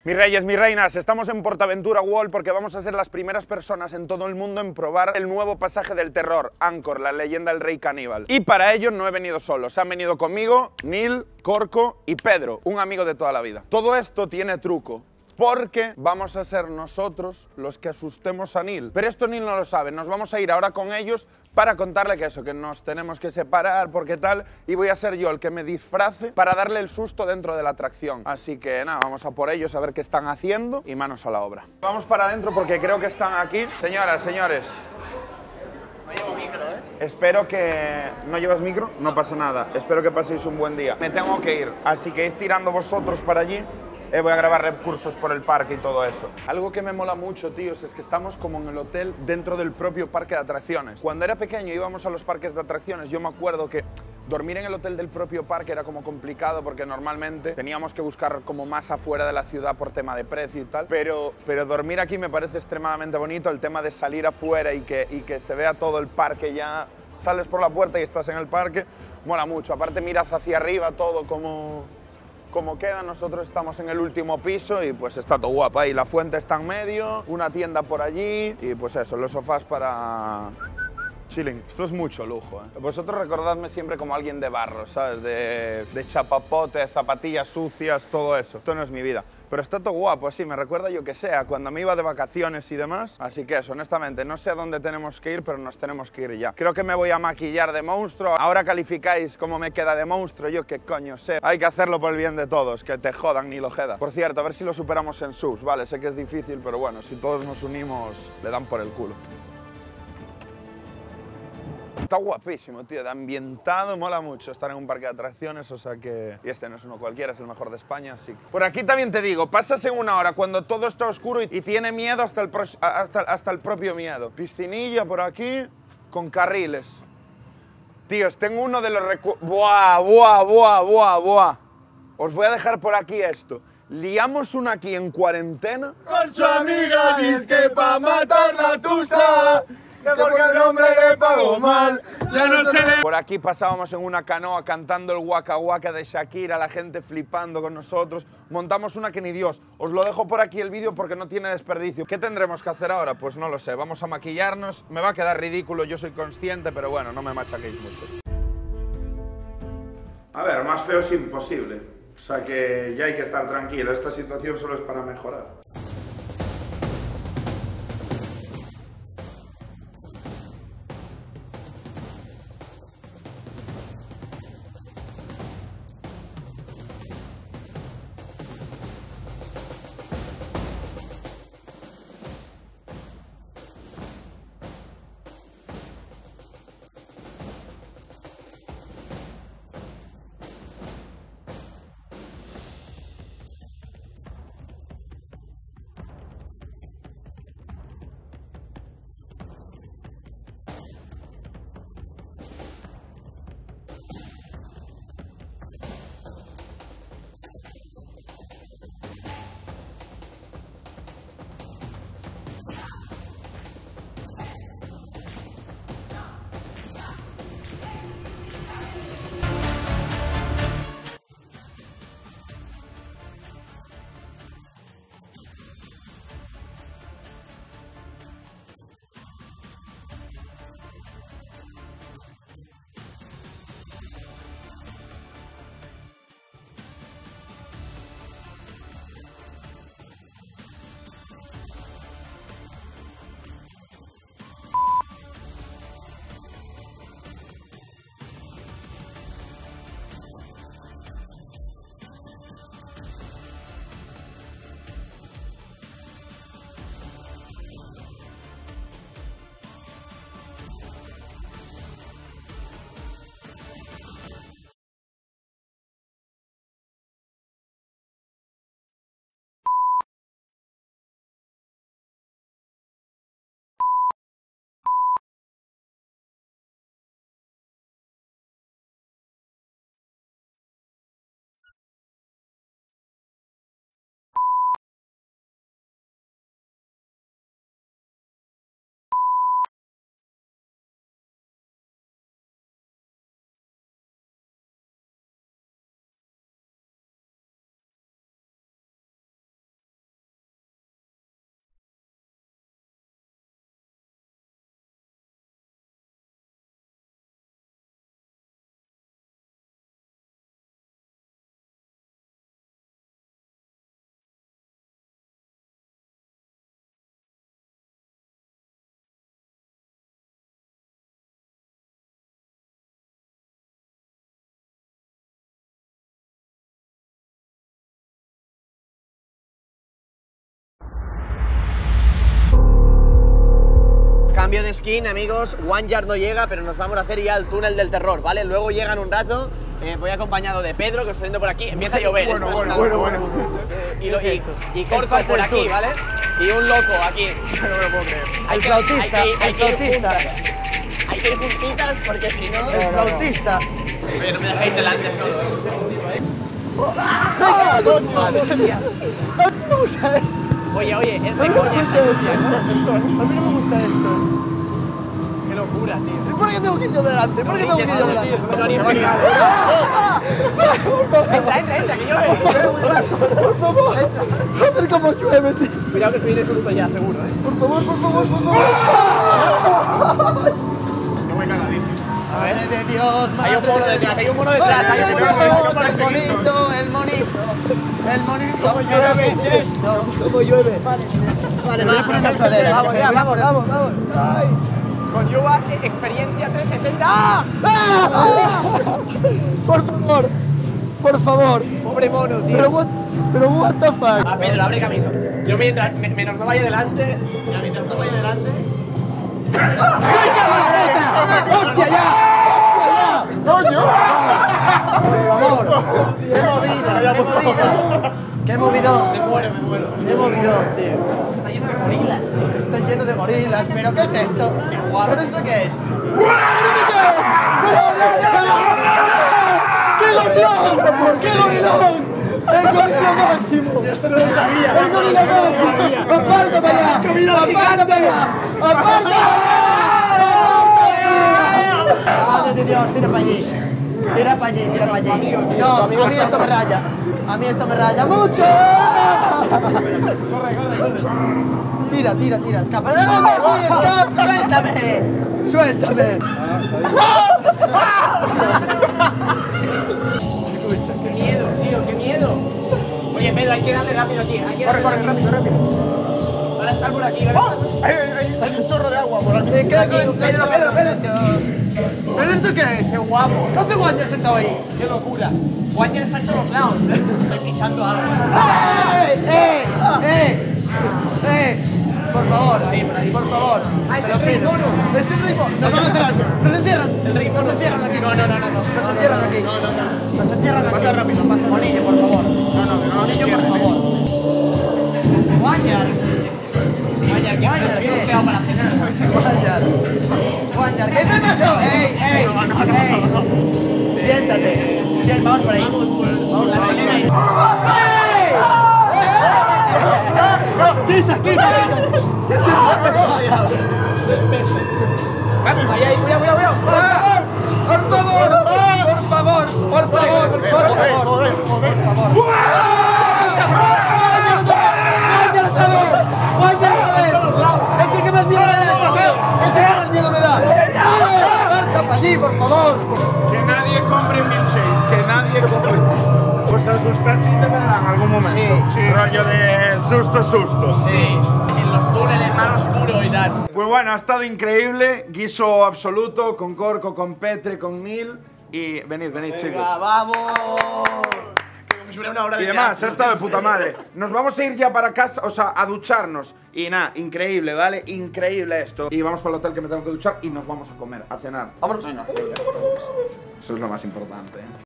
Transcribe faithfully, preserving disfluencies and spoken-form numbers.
Mis reyes, mis reinas, estamos en Portaventura World porque vamos a ser las primeras personas en todo el mundo en probar el nuevo pasaje del terror, Angkor, la leyenda del rey caníbal. Y para ello no he venido solo, se han venido conmigo Neil, Corco y Pedro, un amigo de toda la vida. Todo esto tiene truco, porque vamos a ser nosotros los que asustemos a Neil. Pero esto Neil no lo sabe, nos vamos a ir ahora con ellos para contarle que eso, que nos tenemos que separar porque tal, y voy a ser yo el que me disfrace para darle el susto dentro de la atracción. Así que nada, vamos a por ellos a ver qué están haciendo y manos a la obra. Vamos para adentro porque creo que están aquí. Señoras, señores. No llevo micro, ¿eh? Espero que... ¿No llevas micro? No pasa nada. Espero que paséis un buen día. Me tengo que ir, así que id tirando vosotros para allí. Eh, voy a grabar recursos por el parque y todo eso. Algo que me mola mucho, tíos, es que estamos como en el hotel dentro del propio parque de atracciones. Cuando era pequeño íbamos a los parques de atracciones, yo me acuerdo que dormir en el hotel del propio parque era como complicado porque normalmente teníamos que buscar como más afuera de la ciudad por tema de precio y tal, pero, pero dormir aquí me parece extremadamente bonito, el tema de salir afuera y que, y que se vea todo el parque ya, sales por la puerta y estás en el parque, mola mucho. Aparte miras hacia arriba todo como... como queda, nosotros estamos en el último piso y pues está todo guapo ahí, la fuente está en medio, una tienda por allí y pues eso, los sofás para chilling. Esto es mucho lujo, ¿eh? Vosotros recordadme siempre como alguien de barro, ¿sabes? De, de chapapote, zapatillas sucias, todo eso. Esto no es mi vida. Pero está todo guapo, así, me recuerda yo que sea, cuando me iba de vacaciones y demás. Así que eso, honestamente, no sé a dónde tenemos que ir, pero nos tenemos que ir ya. Creo que me voy a maquillar de monstruo. Ahora calificáis cómo me queda de monstruo, yo qué coño sé. Hay que hacerlo por el bien de todos, que te jodan ni lo jeda. Por cierto, a ver si lo superamos en subs, vale, sé que es difícil, pero bueno, si todos nos unimos, le dan por el culo. Está guapísimo, tío, de ambientado, mola mucho estar en un parque de atracciones, o sea que... Y este no es uno cualquiera, es el mejor de España, así que... Por aquí también te digo, pasas en una hora cuando todo está oscuro y, y tiene miedo hasta el, hasta, hasta el propio miedo. Piscinilla por aquí, con carriles. Tíos, tengo uno de los recu... ¡Buah, buah, buah, buah, buah! Os voy a dejar por aquí esto. Liamos una aquí en cuarentena. Con su amiga disque pa' matar la tusa. Que porque el hombre le pagó mal, ya no se le... Por aquí pasábamos en una canoa cantando el Waka Waka de Shakira, la gente flipando con nosotros. Montamos una que ni Dios. Os lo dejo por aquí el vídeo porque no tiene desperdicio. ¿Qué tendremos que hacer ahora? Pues no lo sé. Vamos a maquillarnos. Me va a quedar ridículo, yo soy consciente, pero bueno, no me machaquéis mucho. A ver, más feo es imposible. O sea que ya hay que estar tranquilo. Esta situación solo es para mejorar. Cambio de skin, amigos. One Yard no llega, pero nos vamos a hacer ya el túnel del terror, ¿vale? Luego llegan un rato. Eh, voy acompañado de Pedro, que os estoy viendo por aquí. Empieza a llover. Bueno, esto es bueno, una bueno, locura. bueno. Eh, y, lo- y, y Corco por aquí, ¿vale? Y un loco aquí. No me lo puedo creer. Hay El que- flautista, hay que ir- hay el que ir flautista. juntas. Hay que ir juntitas porque si no. El flautista. Oye, no me dejáis delante solo, ¿eh? Madre mía. A mí no me gusta esto. Oye, oye, es A de mí no me coña. gusta esto. A mí no me gusta esto. Qué locura, tío. ¿Por qué tengo que ir yo delante? ¿Por qué tengo que ir yo delante? Entra, entra, entra, que llueve. Por favor, joder, cómo llueve, tío. Cuidado que se viene susto ya, seguro, ¿eh? Por favor, por favor, por favor. No me cagadísimo. A ver, de Dios, Hay un mono detrás, hay un mono detrás. Hay un mono Dios, detrás. el monito, el monito, el monito. ¿Pero qué es esto? ¿Cómo llueve? Vale, vale, voy a poner la sudadera. Vamos, ya, vamos, vamos, vamos. Ay. Con Yuba, experiencia trescientos sesenta. ¡Ah! ¡Ah! Por favor, por favor. Pobre mono, tío. Pero what, pero what the fuck. Ah, Pedro, abre camino. Yo mientras, me- menos no vaya delante. Ya, mientras no vaya delante. ¡Hostia, ya! ¡Hostia, ya! Por favor. ¡Qué movida! ¡Qué movida! ¡Qué movidón! Me muero, me muero. ¡Qué movidón, tío! Está lleno de gorilas, tío. Está lleno de gorilas, pero ¿qué es esto? Qué guapo. ¿Pero eso qué es? ¡Qué gorilón! ¡Qué gorilón! ¡El gorila máximo! Esto no lo sabía. ¡El gorila máximo! ¡Aparta para allá! ¡Aparta para allá! ¡Aparta para allá! ¡Madre de Dios! ¡Tira para allí! ¡Tira para allí! ¡Tira para allí! No, a mí esto me raya. A mí esto me raya mucho. Tira, tira, tira, escapa. ¿De dónde? ¡Escapa! ¡Suéltame! ¡Suéltame! Qué miedo, tío, qué miedo. Oye, Pedro, hay que darle rápido aquí. Hay que darle Corre, corre, rápido, rápido. Van a estar por aquí, ¿vale? Hay, hay, hay un chorro de agua por aquí. Me cago en Pedro, Pedro, Pedro. ¿Pero esto qué es? ¡Qué guapo! ¿Qué hace Guanya sentado ahí? Qué locura. Guayer está en todos lados. Estoy pisando algo. ¡Eh! ¡Eh! ¡Eh! ¡Eh! Por favor, por favor. Ah, ese Te lo es el pido. mono. ¡Es el ritmo! ¡Nos van a cerrar! ¡Nos encierran! El ritmo. ¡Nos encierran aquí! No, no, no, no. no. ¡Nos encierran aquí! No, no, no. ¡Nos encierran aquí! Pasa rápido, pasa. Monille, por favor. No, no, no, no, Monille, por favor. Guanyar. Guayer, que Guanyar, me ¿qué? he quedado para cenar. Guanyar. Guanyar. ¿Qué te pasó? ¡Ey, ey! No, no, no, ey! no, no. Siéntate. Siéntate. Vamos por ahí. Vamos por ahí. ¡Quita, quita, quita! Ahí, ahí, cuidado, cuidado, cuidado. ¡Por favor! ¡Por favor! ¡Por favor! ¡Por favor! ¡Por favor! Joder, joder. ¡Guanyar otra vez! ¡Guanyar otra vez! ¡Es el que más miedo me da! ¡Es el que más miedo me da! ¡Marta, para allí, por favor! Que nadie compre milkshakes, que nadie compre. Os asustasteis de verdad en algún momento. Sí. Sí. Rollo de susto, susto. Sí, en los túneles más oscuros y tal. Pues bueno, ha estado increíble. Guiso absoluto con Corco, con Petre, con Neil. Y venid, venid, chicos. ¡Vamos! Como si fuera una hora de Y demás, teatro. ha estado de puta madre. Nos vamos a ir ya para casa, o sea, a ducharnos. Y nada, increíble, ¿vale? Increíble esto. Y vamos para el hotel que me tengo que duchar y nos vamos a comer, a cenar. Vámonos. Eso es lo más importante, ¿eh?